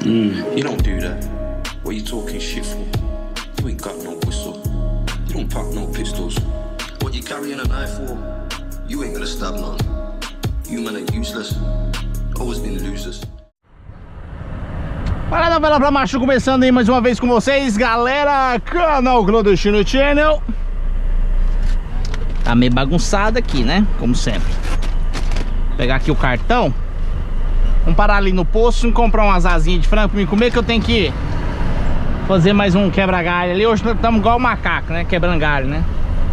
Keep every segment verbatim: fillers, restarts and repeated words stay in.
Mm, you don't do that. What are you talking shit for? You ain't got no whistle. You don't pop no pistols. What you carrying a knife for? You ain't gonna stab none. You men are useless. Always been losers. Fala, novela pra macho, começando aí mais uma vez com vocês, galera. Canal Clandestino Channel. Tá meio bagunçado aqui, né? Como sempre. Vou pegar aqui o cartão. Vamos parar ali no posto e comprar umas asinhas de frango pra mim comer, que eu tenho que fazer mais um quebra-galho ali. Hoje estamos igual o macaco, né? Quebrando galho, né?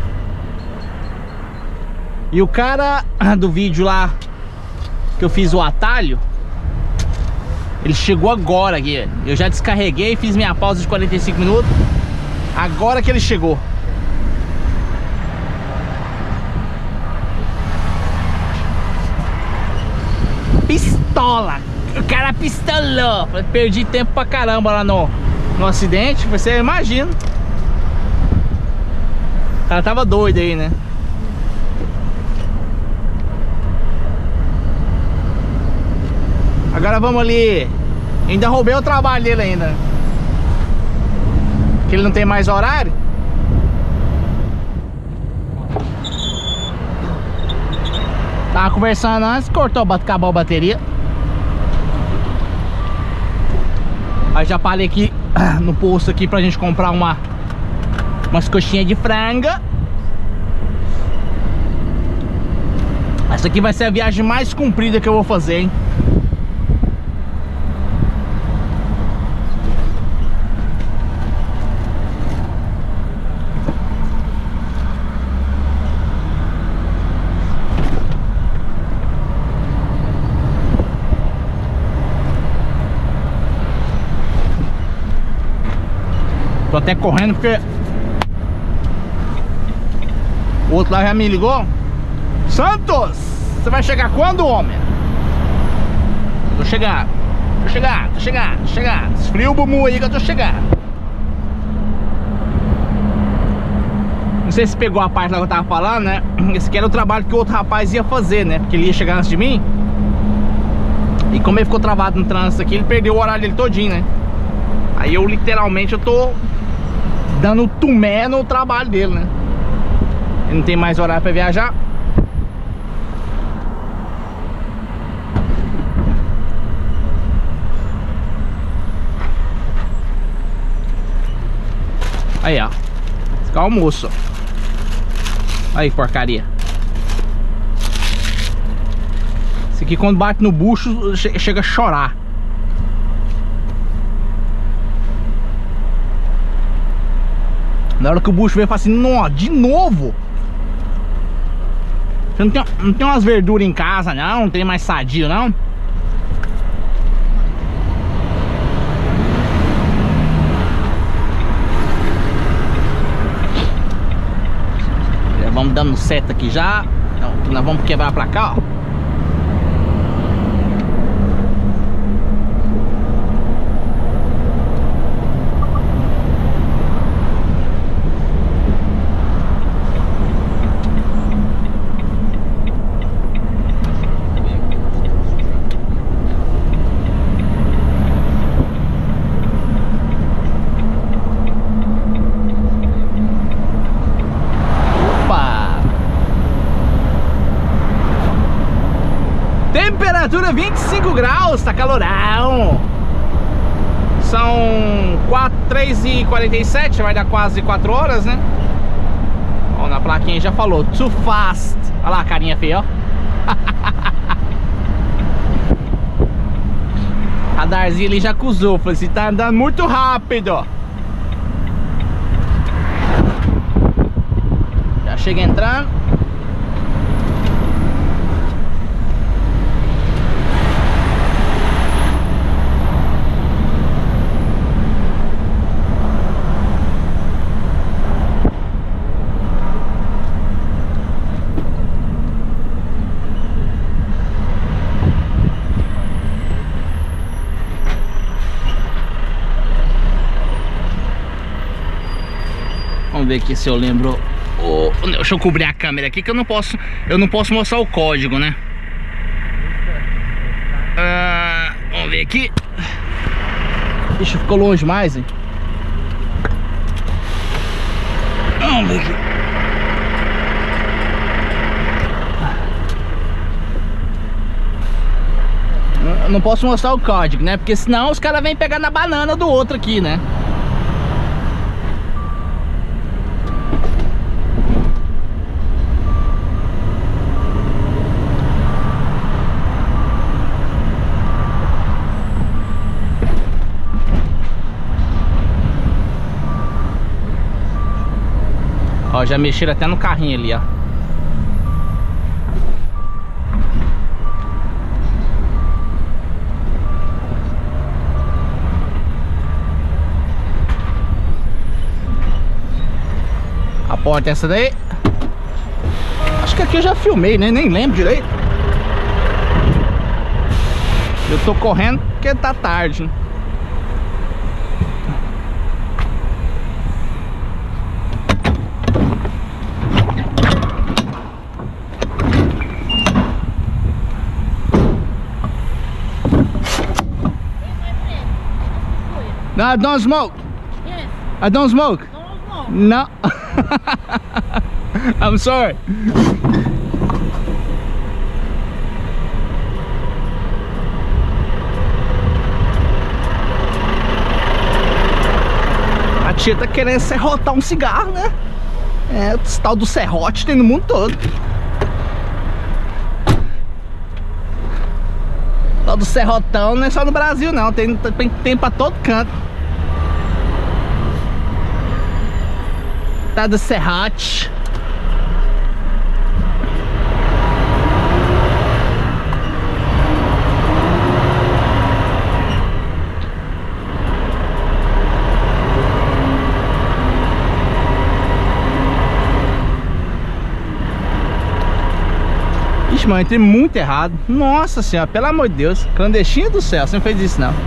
E o cara do vídeo lá que eu fiz o atalho, ele chegou agora aqui. Eu já descarreguei, fiz minha pausa de quarenta e cinco minutos. Agora que ele chegou. Pistola! O cara pistolou. Perdi tempo pra caramba lá no, no acidente. Você imagina. O cara tava doido aí, né? Agora vamos ali. Ainda roubei o trabalho dele ainda, que ele não tem mais horário. Tava conversando antes, cortou, acabou a bateria. Aí já parei aqui no posto aqui pra gente comprar uma umas coxinhas de franga. Essa aqui vai ser a viagem mais comprida que eu vou fazer, hein? Tô até correndo porque o outro lá já me ligou. Santos, você vai chegar quando, homem? Tô chegando, tô chegando, tô chegando, tô chegando. Esfria o bumbum aí que eu tô chegando. Não sei se pegou a parte lá que eu tava falando, né? Esse aqui era o trabalho que o outro rapaz ia fazer, né? Porque ele ia chegar antes de mim. E como ele ficou travado no trânsito aqui, ele perdeu o horário dele todinho, né? Aí eu literalmente eu tô dando tumé no trabalho dele, né? Ele não tem mais horário pra viajar. Aí, ó. Esse aqui é o almoço. Aí, porcaria. Esse aqui quando bate no bucho chega a chorar. Na hora que o bucho veio, eu falei assim: nó, de novo? Você não tem, não tem umas verduras em casa, não? Não tem mais sadio, não? Vamos dando seta aqui já. Então, nós vamos quebrar pra cá, ó. Temperatura vinte e cinco graus, tá calorão. São três e quarenta e sete, vai dar quase quatro horas, né? Ó, na plaquinha já falou, too fast. Olha lá a carinha feia, ó. Radarzinho ali já acusou, falou assim, tá andando muito rápido. Já chega entrando. Vamos ver aqui se eu lembro. Oh, deixa eu cobrir a câmera aqui que eu não posso. Eu não posso mostrar o código, né? Ah, vamos ver aqui. Ixi, ficou longe mais, hein? Vamos ver aqui. Eu não posso mostrar o código, né? Porque senão os caras vêm pegar na banana do outro aqui, né? Ó, já mexeram até no carrinho ali, ó. A porta é essa daí. Acho que aqui eu já filmei, né? Nem lembro direito. Eu tô correndo porque tá tarde, né? No, I don't smoke. Yes. I don't smoke. No, no. No. I'm sorry. A tia tá querendo serrotar um cigarro, né? É, o tal do serrote tem no mundo todo. O tal do serrotão não é só no Brasil, não. Tem, tem, tem pra todo canto. Tá do serrote. Ixi, mano, entrei muito errado. Nossa senhora, pelo amor de Deus. Clandestino do céu, você não fez isso não.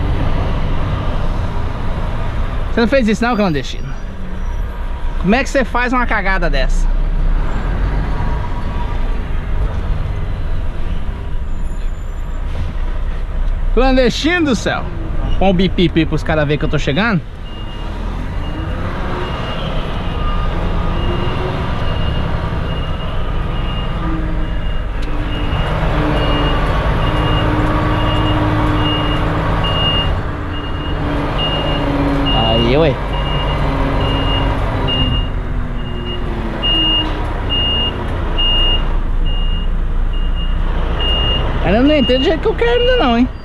Você não fez isso não, clandestino? Como é que você faz uma cagada dessa? Clandestino do céu. Põe o bipipi pros caras verem que eu tô chegando. Aí, ué. Eu não entendo do jeito que eu quero ainda não, hein?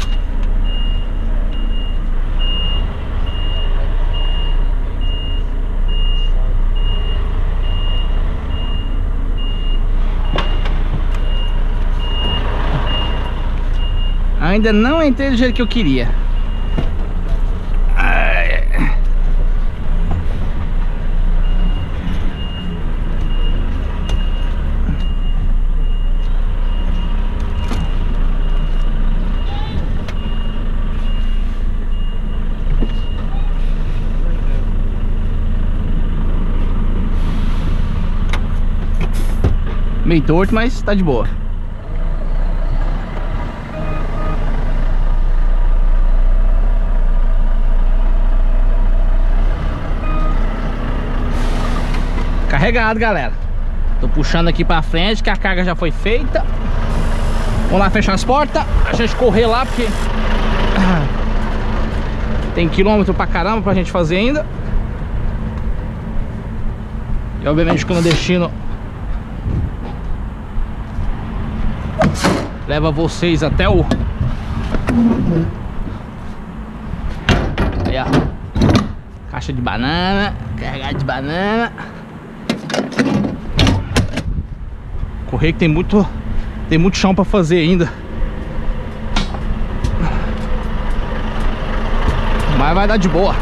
Ainda não entrei do jeito que eu queria. Ai. Meio torto, mas tá de boa. Carregado, galera. Tô puxando aqui pra frente que a carga já foi feita. Vamos lá fechar as portas. A gente correr lá porque tem quilômetro pra caramba pra gente fazer ainda. E obviamente o clandestino leva vocês até o... Aí, ó. Caixa de banana. Carregado de banana. Correr que tem muito... Tem muito chão pra fazer ainda. Mas vai dar de boa.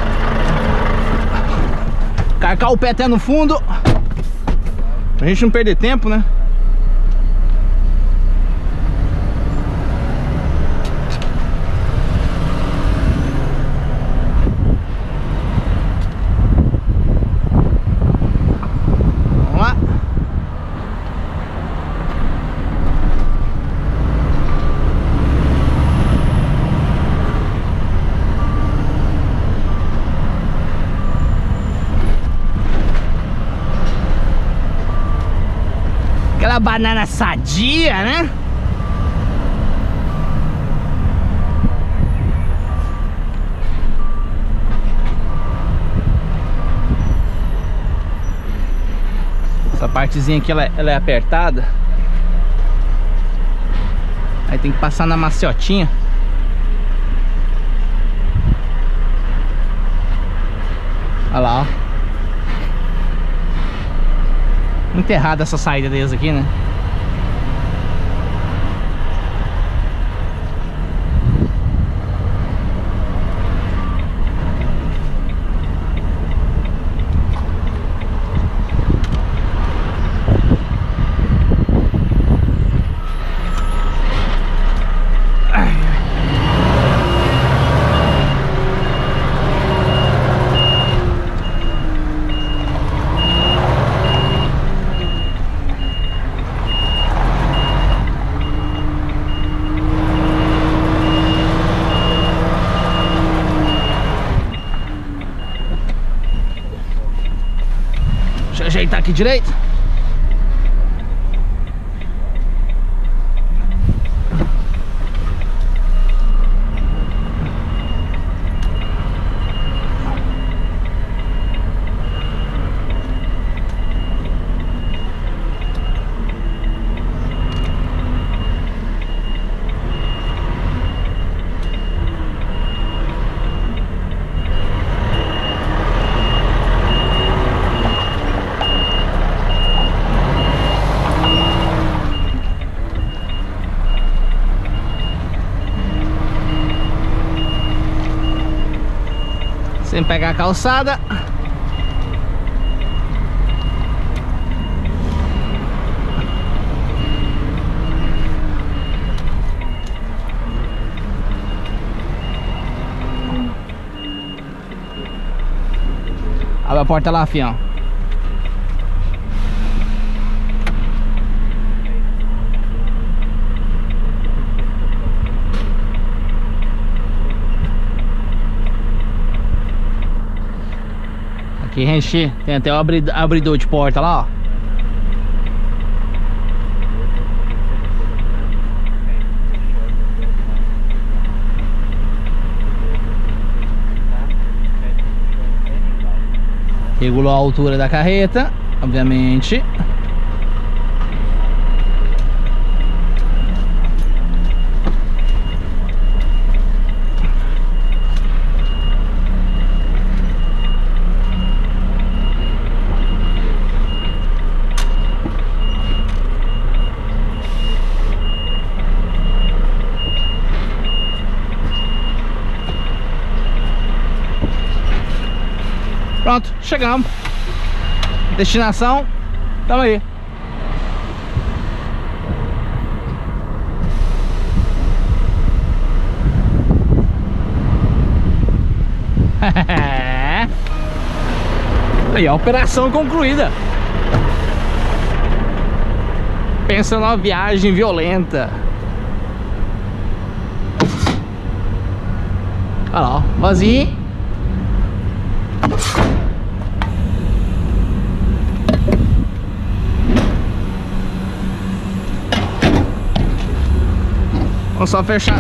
Carcar o pé até no fundo, pra gente não perder tempo, né? Aquela banana sadia, né? Essa partezinha aqui ela, ela é apertada. Aí tem que passar na maciotinha. Olha lá, ó. Muito errada essa saída deles aqui, né? Deixa eu ajeitar aqui direito. Sem pegar a calçada. Abre a porta lá, fião. Aqui, gente, tem até o abridor de porta lá, ó. Regulou a altura da carreta, obviamente. Pronto, chegamos. Destinação, tamo aí. Aí, a operação concluída. Pensa numa viagem violenta. Olha lá, ó, vazio. Vamos só fechar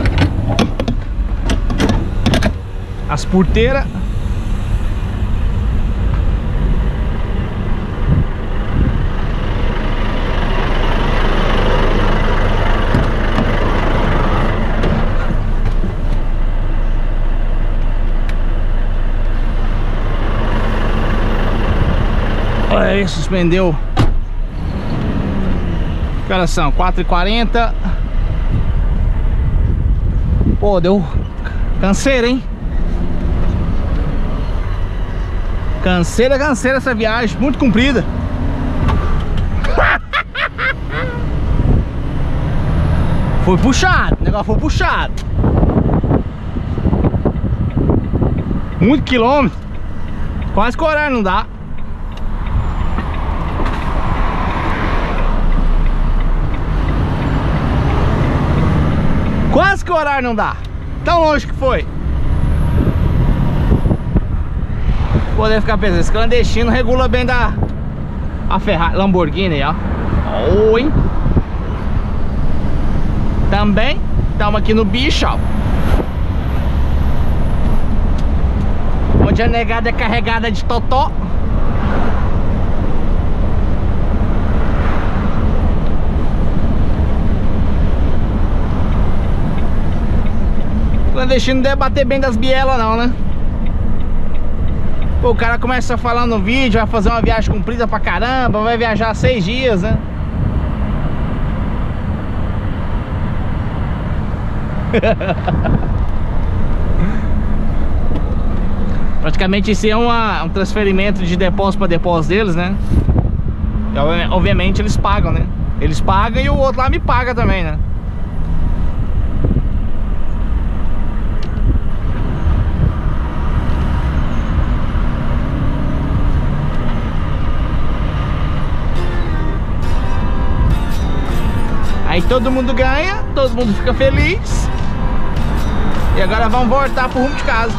as porteiras. Olha aí, suspendeu. Que horas são? quatro e quarenta. Pô, deu canseira, hein? Canseira, canseira essa viagem, muito comprida. Foi puxado, o negócio foi puxado. Muito quilômetro. Quase que o horário não dá. Quase que o horário não dá. Tão longe que foi. Poder ficar pensando, esse clandestino regula bem da A Ferrari, Lamborghini, ó. Oi. Também estamos aqui no bicho, ó. Onde a negada é carregada de totó. O clandestino não deve bater bem das bielas não, né? Pô, o cara começa a falar no vídeo, vai fazer uma viagem comprida pra caramba, vai viajar seis dias, né? Praticamente isso é uma, um transferimento de depósito para depósito deles, né? E, obviamente eles pagam, né? Eles pagam e o outro lá me paga também, né? Aí todo mundo ganha, todo mundo fica feliz. E agora vamos voltar pro rumo de casa.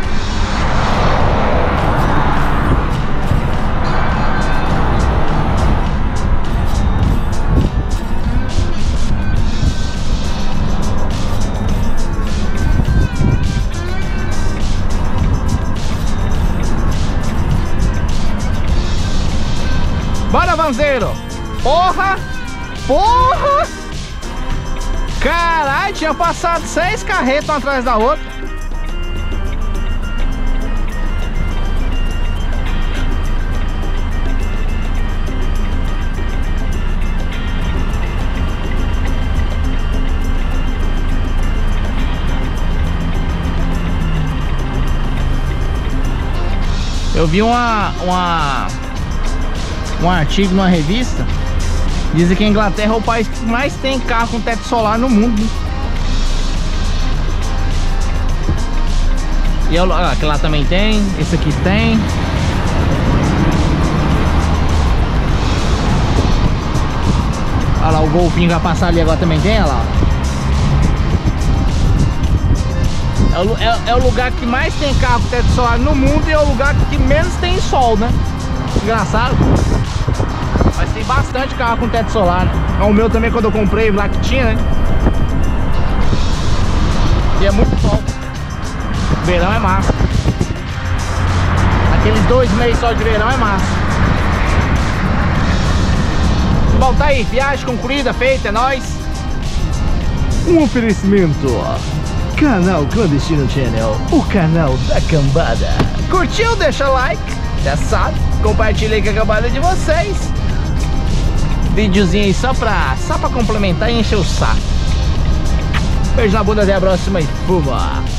Bora, vanzeiro! Porra! Porra! Caralho, tinha passado seis carretas uma atrás da outra. Eu vi uma, uma um artigo numa revista. Dizem que a Inglaterra é o país que mais tem carro com teto solar no mundo. E eu, ah, aquele lá também tem, esse aqui tem. Olha lá, o golfinho vai passar ali agora também tem, olha lá. É o, é, é o lugar que mais tem carro com teto solar no mundo e é o lugar que menos tem sol, né? Engraçado. Mas tem bastante carro com teto solar, né? O meu também, quando eu comprei, lá que tinha, né? E é muito sol. Verão é massa. Aqueles dois meses só de verão é massa. Bom, tá aí, viagem concluída, feita, é nóis. Um oferecimento, Canal Clandestino Channel, o canal da cambada. Curtiu? Deixa like, já sabe. Compartilha aí com a cambada de vocês. Videozinho aí só pra, só pra complementar e encher o saco. Beijo na bunda, até a próxima e fuma!